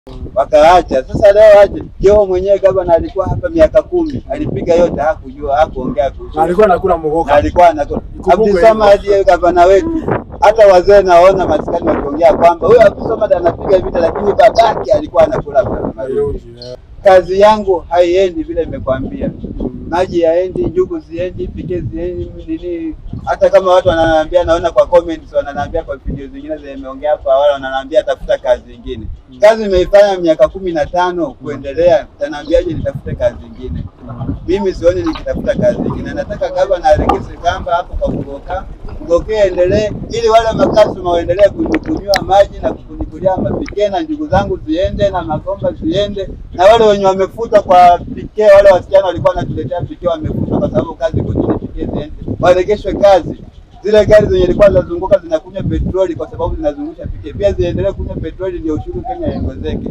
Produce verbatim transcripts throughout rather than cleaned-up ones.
Wakaacha. Sasa leo aje Joho mwenyewe gavana alikuwa hapa miaka kumi, alipiga yote hakujua, hakuongea kuhusu. Alikuwa anakula mgoka. Alikuwa anakula. Abdulswamad hadi gavana wetu. Hata wazee naona maskani wakiongea kwamba huyo Abdulswamad anapiga vita lakini babake alikuwa anakula marungi. Kazi yangu haiendi vile nimekwambia. Maji yaendi, njugu ziendi, pike ziendi, nini. Hata kama watu wananiambia, naona kwa comments wananiambia kwa video zingine zimeongea hapa, wala wananiambia tafuta kazi nyingine. Kazi nimeifanya miaka kumi na tano kuendelea, utaniambiaje nitafute kazi nyingine? Mimi sioni nikitafuta kazi nyingine. Nataka gavana arekese kamba hapo kwa Mgoka. Mgoka endelee ili wale makasuma waendelee kunikunywa maji na kunikulia mapike na njugu zangu ziende na magomba ziende, na wale wenye wamefutwa kwa pike, wale wasichana walikuwa wanatuletea pike wamefutwa kwa sababu kazi kwa jini pike ziende, waregeshwe kazi. Zile gari zenye zilikuwa zinazunguka zinakunywa petroli kwa sababu zinazungusha pike, pia ziendelee kunywa petroli ndio ushuru Kenya iongezeke.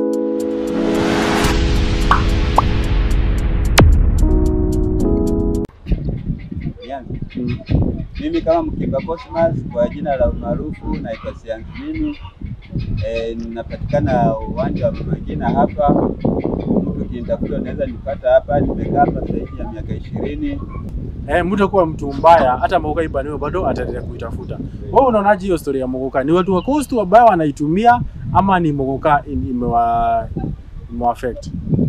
Mimi kama Mkinga Cosmas kwa jina la umaarufu naitwa Sianzi mimi. Eh, ninapatikana uwanja wa Magina hapa. Mtu kinitafuta unaweza nipata hapa, nimekaa hapa zaidi ya miaka ishirini. Eh, mtu kwa mtu mbaya hata Mgoka ibaniwe bado ataendelea kuitafuta. Wewe unaonaje hiyo story ya Mgoka? Ni watu wa coast wabaya wanaitumia ama ni Mgoka imewa imewa affect?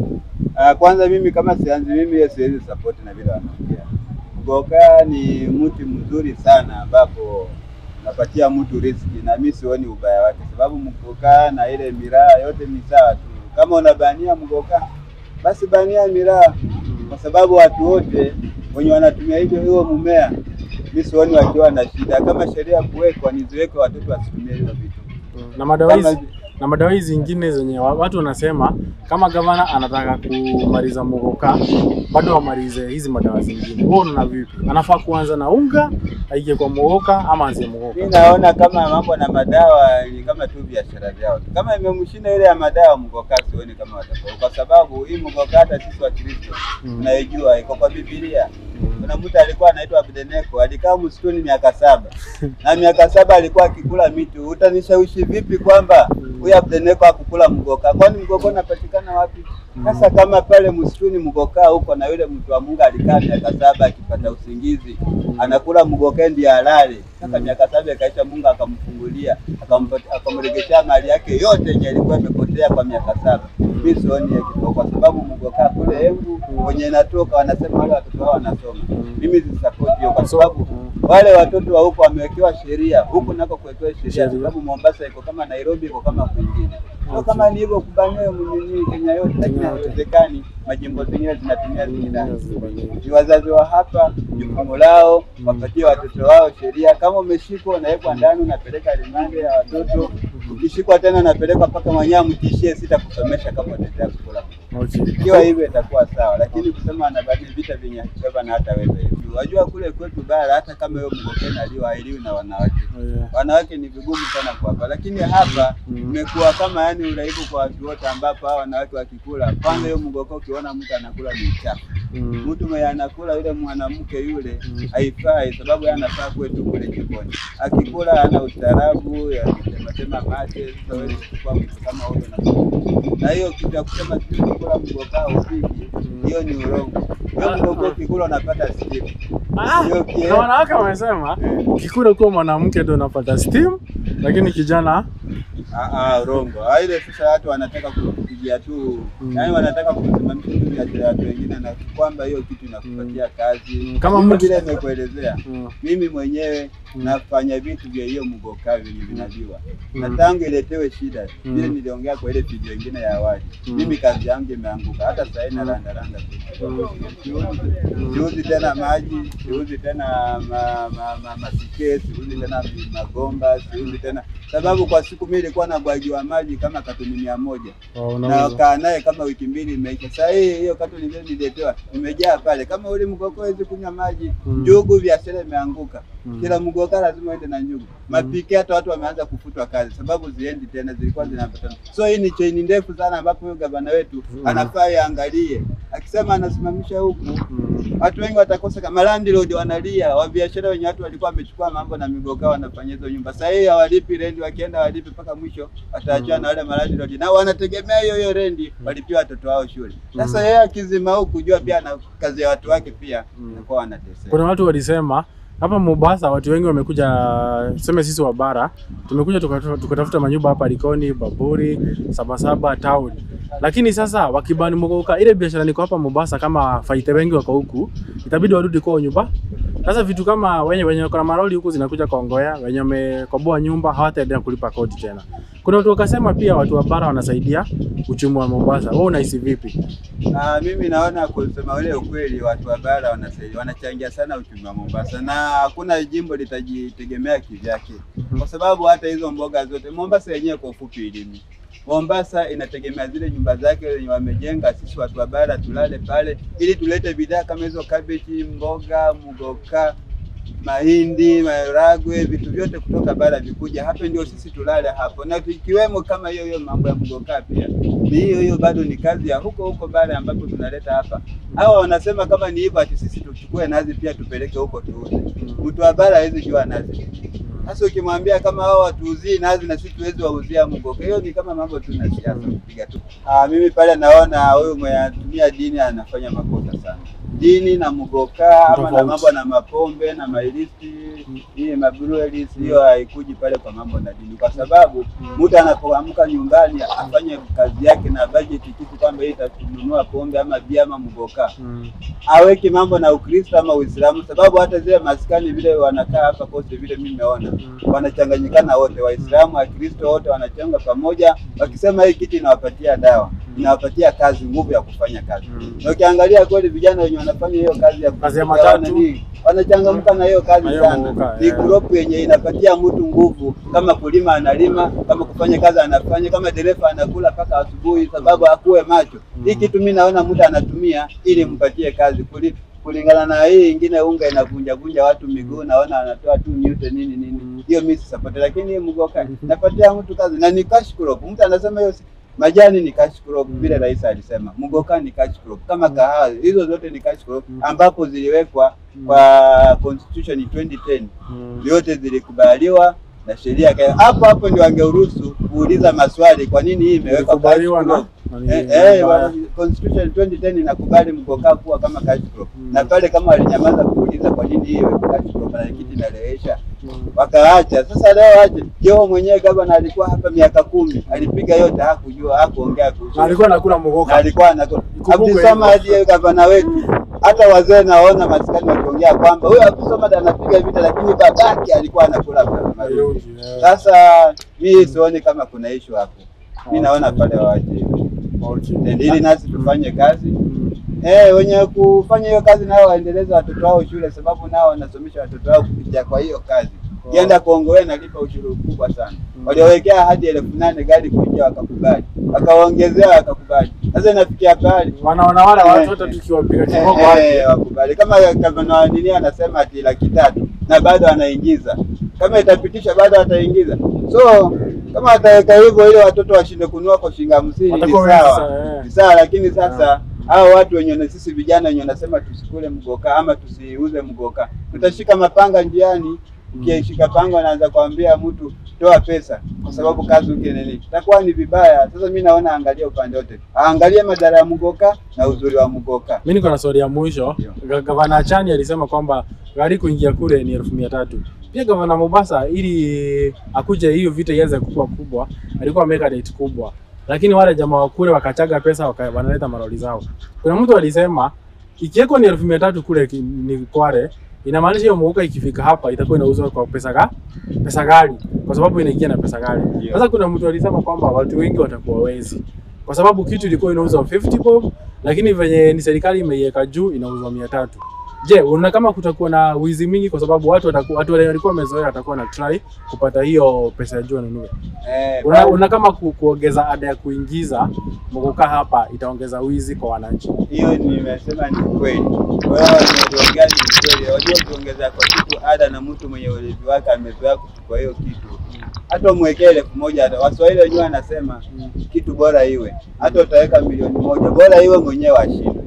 Uh, kwanza mimi kama Sianzi mimi siwezi support na vile wanaongea. Mgoka ni mtu mzuri sana ambapo napatia mtu riski na mimi sioni ubaya wake, sababu Mgoka na ile miraa yote ni sawa tu. Kama unabania Mgoka basi bania miraa, kwa sababu watu wote wenye wanatumia hivyo hiyo mumea mimi sioni wakiwa na shida. Kama sheria kuwekwa niziweke watoto wasitumie hizo vitu. Na madawa hizi na madawa hizi zingine zenye watu wanasema kama gavana anataka kumaliza Mgoka bado amalize hizi madawa zingine. Wewe unaona vipi? Anafaa kuanza na unga aije kwa Mgoka ama aanze Mgoka? Mimi naona kama mambo na madawa ni kama tu biashara vyao. Kama imemshinda ile ya madawa Mgoka sioni kama watakuwa, kwa sababu hii Mgoka hata sisi wa Kristo tunaijua iko kwa Biblia. Kuna mtu alikuwa anaitwa Abdeneko, alikaa msituni miaka saba. Na miaka saba alikuwa akikula miti. Utanishawishi vipi kwamba huyu Abdeneko hakukula Mgoka? Kwani Mgoka unapatikana wapi? Sasa kama pale msituni Mgoka huko na yule mtu wa Mungu alikaa miaka saba akipata usingizi, anakula Mgoka ndiye halali. Sasa miaka saba ikaisha, Mungu akamfungulia, akamrejesha mali yake yote yenye ilikuwa imepotea kwa miaka saba. Mimi sioni yake kwa sababu Mgoka kule Embu wenye natoka wanasema wale watoto wao wanasoma. Mimi si support hiyo kwa sababu wale watoto wa huko wamewekewa sheria, huko nako kuwekewa sheria, sababu Mombasa iko kama Nairobi, iko kama kwingine. Kwa kama ni hivyo kubaniwa mwenyewe Kenya yote, lakini haiwezekani. Majimbo zingine zinatumia zingine. Ni wazazi wa hapa jukumu lao wapatie watoto wao sheria. Kama umeshikwa unawekwa ndani, unapeleka rimande ya watoto. Ukishikwa tena unapeleka mpaka mwenyewe mtishie sitakusomesha kama utaendelea kukula. Ikiwa hivyo itakuwa sawa, lakini kusema anabadili vita vyenye baba na hata wewe hivi. Unajua kule kwetu bara hata kama wewe Mgoka aliyoailiwa na wanawake. Oh, yeah. Wanawake ni vigumu sana kuwapa, lakini hapa imekuwa mm. kama yani uraibu kwa watu wote ambapo hao wanawake wakikula. Kwanza hiyo Mgoka ukiona mtu anakula ni chafu. Mm. Mtu mwenye anakula yule mwanamke yule mm. haifai, sababu yeye anafaa kwetu kule jikoni. Akikula ana ustaarabu ya kusema sema mate, sasa wewe kwa mtu kama huyo na na hiyo kitu ya kusema sisi kula Mgoka upiki, hiyo ni urongo. Wewe Mgoka ukikula unapata steam. Ah, na wanawake wamesema ukikula kwa mwanamke ndio unapata steam, lakini kijana ah ah urongo. Ile sasa watu wanataka kupigia tu, mm. yaani wanataka kusimamisha tu ya watu wengine na kwamba hiyo kitu inakupatia kazi. Mm. Kama mtu vile nimekuelezea, mm. mimi mwenyewe mm. nafanya vitu vya hiyo Mgoka vyenye vinajua. Mm. Na tangu iletewe shida, mm. vile niliongea kwa ile video nyingine ya awali. Mm. Mimi kazi yangu imeanguka, hata sasa ina randa randa tu. Mm. Siuzi tena maji, siuzi tena ma, ma, ma, masike, siuzi tena magomba, siuzi tena sababu kwa siku mimi nilikuwa na bwagiwa maji kama katoni mia moja. Oh, no, na kaa naye kama wiki mbili imeisha. Sasa hii hiyo katoni mbili nililetewa imejaa pale. Kama ule Mgoka hizi kunywa maji, mm. njugu biashara imeanguka. Mm. Kila Mgoka lazima aende na njugu. Mm. Mapike hata watu wameanza kufutwa kazi sababu ziendi tena, zilikuwa zinapata. So hii ni chain ndefu sana ambapo huyo gavana wetu mm. anafaa yaangalie. Akisema anasimamisha huku, mm. watu wengi watakosa. Kama landlord wanalia, wa biashara wenye watu walikuwa wamechukua mambo na migoka wanafanya hizo nyumba. Sasa hii hawalipi rent, wakienda walipi mpaka mwisho wataachana na wale landlord. Na wanategemea hiyo hiyo rent walipia watoto wao shule. Sasa yeye akizima huko kujua pia na kazi ya watu wake pia inakuwa wanateseka. Kuna watu walisema hapa Mombasa watu wengi wamekuja, tuseme sisi wa bara, tumekuja tukatafuta manyumba hapa Likoni, Baburi, Sabasaba town. Lakini sasa wakibani Muguka, ile biashara niko hapa Mombasa kama faite wengi wako huku, itabidi warudi kwa nyumba. Sasa vitu kama wenye wenye kuna maroli huku zinakuja Kongoya, wenye wamekoboa nyumba hawataendelea kulipa kodi tena. Kuna watu wakasema pia watu wa bara wanasaidia uchumi wa Mombasa. Wewe unahisi vipi? Ah, mimi naona kusema ile ukweli, watu wa bara wanasaidia, wanachangia sana uchumi wa Mombasa, na hakuna jimbo litajitegemea kivyake. Kwa sababu hata hizo mboga zote Mombasa yenyewe kwa ufupi ilimi. Mombasa inategemea zile nyumba zake wenye wamejenga, sisi watu wa bara tulale pale ili tulete bidhaa kama hizo cabbage, mboga, mugoka, mahindi, maharagwe, vitu vyote kutoka bara vikuja hapa ndio sisi tulale hapo. Na ikiwemo kama hiyo hiyo mambo ya mugoka pia. Ni hiyo hiyo bado ni kazi ya huko huko bara ambapo tunaleta hapa. Hao wanasema kama ni hivyo ati sisi tuchukue nazi pia tupeleke huko tuuze. Mtu wa bara hawezi jua nazi. Sasa ukimwambia kama hao watuuzii nazi na sisi tuwezi wauzia mugoka, hiyo ni kama mambo tu na siasa kupiga tu. Ah, mimi pale naona huyu mwenye anatumia dini anafanya makosa sana. Dini na mugoka ama na mambo na mapombe na mailisi, hii mabruelis, hiyo haikuji pale kwa mambo na dini, kwa sababu mtu anapoamka nyumbani afanye kazi yake na budget kitu kwamba hii itatununua pombe ama bia ama mugoka. Aweke mambo na Ukristo ama Uislamu, sababu hata zile maskani vile wanakaa hapa kote vile mimi nimeona wanachanganyikana wote, Waislamu wa Kristo wote wanachanga pamoja, wakisema hii kitu inawapatia dawa, inawapatia kazi, nguvu ya kufanya kazi. Na ukiangalia kweli vijana wenye wanafanya hiyo kazi ya kazi ya matatu wanachangamka na hiyo kazi sana. Ni crop yenye inapatia mtu nguvu, kama kulima analima, kama kufanya kazi anafanya, kama dereva anakula paka asubuhi sababu akuwe macho. Hii kitu mimi naona mtu anatumia ili mpatie kazi kulipa. Kulingana na hii ingine unga inavunja vunja watu miguu, naona anatoa tu nyute nini nini. Hiyo mimi sisapoti, lakini mugoka napatia mtu kazi na ni cash crop. Mtu anasema hiyo majani ni cash crop vile rais alisema. Mugoka ni cash crop kama kahawa. Hizo zote ni cash crop ambapo ziliwekwa kwa constitution twenty ten. Yote zilikubaliwa na sheria. Hapo hapo ndio angeuruhusu kuuliza maswali, kwa nini hii imewekwa kubaliwa na Eh, eh constitution twenty ten inakubali mugoka kuwa kama cash crop. Mm. Na pale kama walinyamaza kuuliza kwa nini hiyo cash crop na kitu inalewesha, mm. wakaacha. Sasa leo aje Joho mwenyewe gavana alikuwa hapa miaka kumi, alipiga yote hakujua, hakuongea kuhusu. Alikuwa anakula mugoka. Alikuwa anakula. Abdisoma hadi gavana wetu. Hata wazee naona maskani wakiongea kwamba huyo Abdisoma anapiga vita, lakini babake alikuwa anakula marungi. Sasa mimi sioni kama kuna issue hapo. Mimi naona pale waache. Okay. Ili nasi tufanye kazi. Mm. Eh, wenye kufanya hiyo kazi nao waendeleze watoto wao shule, sababu nao wanasomesha watoto wao kupitia kwa hiyo kazi. Kienda Kongowe nalipa ushuru mkubwa sana. Mm. Waliowekea hadi elfu nane gari kuingia wakakubali. Wakaongezea wakakubali. Sasa inafikia pale. Wanaona wale watu wote tukiwapiga kiboko eh wakubali. Kama gavana nini anasema ati laki tatu na bado anaingiza. Kama itapitisha bado ataingiza. So kama ataweka hivyo ile watoto washinde kununua kwa shilingi hamsini ni sawa. Ni sawa, lakini sasa hao watu wenye sisi vijana wenye wanasema tusikule mugoka ama tusiuze mugoka, tutashika mapanga njiani. Ukishika panga anaanza kuambia mtu toa pesa kwa sababu kazi ukiendelea, itakuwa ni vibaya. Sasa mimi naona angalia upande wote, angalia madhara ya mugoka na uzuri wa mugoka. Mimi niko na swali ya mwisho. Gavana Chani alisema kwamba gari kuingia kule ni elfu mia tatu. Pia gavana Mombasa ili akuje hiyo vita ianze kubwa kubwa, alikuwa ameweka date kubwa. Lakini wale jamaa wa kule wakachaga pesa wanaleta maroli zao. Kuna mtu alisema ikiweko ni elfu mia tatu kule ni Kware, inamaanisha hiyo mugoka ikifika hapa itakuwa inauzwa kwa pesa ga pesa gari, kwa sababu inaingia na pesa gari. Sasa kuna mtu alisema kwamba watu wengi watakuwa wezi, kwa sababu kitu ilikuwa inauzwa fifty bob, lakini venye ni serikali imeiweka juu inauzwa mia tatu. Je, unaona kama kutakuwa na wizi mingi kwa sababu watu watakuwa watu wale walikuwa wamezoea watakuwa na try kupata hiyo pesa ya juu anunue. Eh, una, una kama ku, kuongeza ada ya kuingiza mugoka hapa itaongeza wizi kwa wananchi. Hiyo nimesema ni kweli. Wewe unaongea ni kweli. Unajua kuongeza kwa kitu ada na mtu mwenye ulevi wake amezoea kuchukua hiyo kitu. Hata umwekee elfu moja, Waswahili wenyewe wanasema kitu bora iwe. Hata utaweka milioni moja, bora iwe mwenyewe ashinde.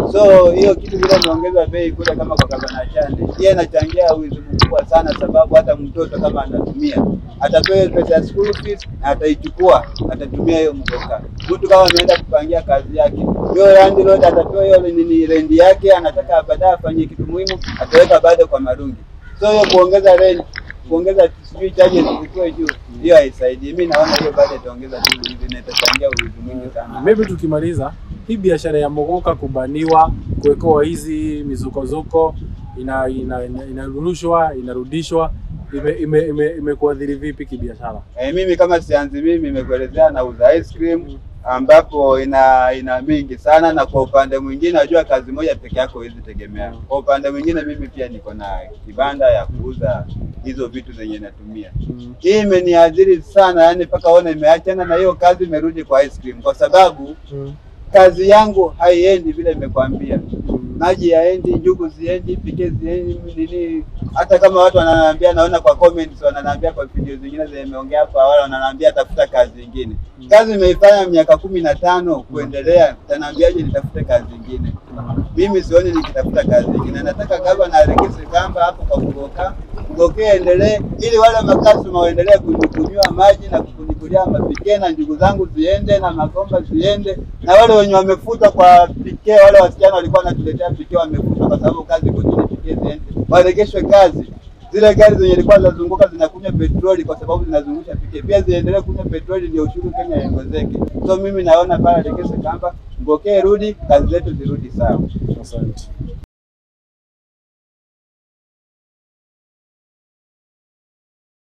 So hiyo kitu vile ameongeza bei kule kama kwa Gavana Chande, yeye anachangia wizi mkubwa sana, sababu hata mtoto kama anatumia atapewa pesa ya school fees na ataichukua atatumia hiyo mgoka. Mtu kama ameenda kupangia kazi yake, hiyo landlord atapewa hiyo nini rent yake, anataka baadaye afanye kitu muhimu, ataweka bado kwa marungi. So hiyo kuongeza rent, kuongeza sijui charges zikuwe juu, hiyo haisaidii. Mimi naona hiyo bado itaongeza tu wizi na itachangia wizi mwingi sana. Maybe tukimaliza hii biashara ya mogoka kubaniwa, kuwekoa hizi mizukozuko, ina inarushwa ina, ina inarudishwa, ime ime imekuadhiri ime vipi kibiashara? Eh, mimi kama sianzi mimi nimekuelezea na uza ice cream ambapo ina ina mingi sana, na kwa upande mwingine najua kazi moja peke yako hizi tegemea. Kwa upande mwingine mimi pia niko na kibanda ya kuuza hizo vitu zenye natumia. Hii imeniadhiri sana, yani mpaka ona imeachana na hiyo kazi, imerudi kwa ice cream kwa sababu kazi yangu haiendi vile nimekwambia. Maji yaendi, njugu ziendi, pike ziendi, nini. Hata kama watu wananiambia, naona kwa comments wananiambia kwa video zingine zenye nimeongea hapa, wala wananiambia tafuta kazi nyingine. Kazi nimeifanya miaka kumi na tano kuendelea, utaniambiaje nitafute kazi nyingine? Mimi sioni nikitafuta kazi nyingine. Nataka Gavana arekebishe kamba hapo kwa kugoka. Kugoke endelee ili wale makasuma waendelee kunikunywa maji na kunikulia mapike, na njugu zangu ziende na magomba ziende, na wale wenye wamefuta kwa pike, wale wasichana walikuwa wanatuletea pike wamefuta kwa sababu kazi kwa chini pike ziende, waregeshwe kazi. Zile gari zenye zilikuwa zinazunguka zinakunywa petroli kwa sababu zinazungusha pike, pia ziendelee kunywa petroli ndio ushuru Kenya iongezeke. So mimi naona pale rekebishe kamba, Goke rudi, kazi zetu zirudi sawa. Asante.